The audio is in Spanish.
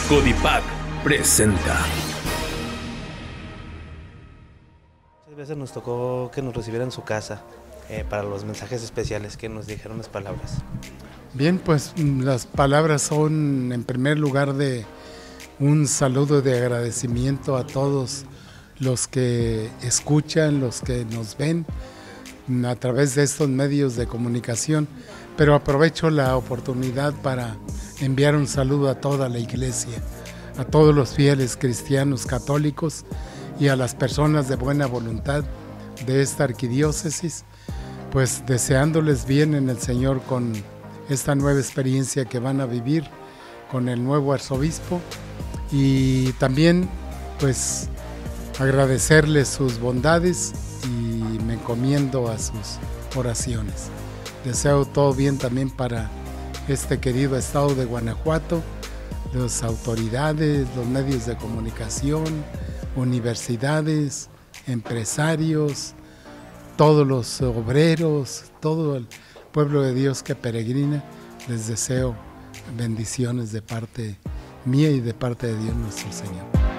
Codipac presenta. Muchas veces nos tocó que nos recibieran en su casa para los mensajes especiales, que nos dijeron las palabras. Bien, pues las palabras son en primer lugar de un saludo de agradecimiento a todos los que escuchan, los que nos ven a través de estos medios de comunicación, pero aprovecho la oportunidad para enviar un saludo a toda la iglesia, a todos los fieles cristianos católicos y a las personas de buena voluntad de esta arquidiócesis, pues deseándoles bien en el Señor con esta nueva experiencia que van a vivir con el nuevo arzobispo, y también pues agradecerles sus bondades y me encomiendo a sus oraciones. Deseo todo bien también para este querido estado de Guanajuato, las autoridades, los medios de comunicación, universidades, empresarios, todos los obreros, todo el pueblo de Dios que peregrina. Les deseo bendiciones de parte mía y de parte de Dios nuestro Señor.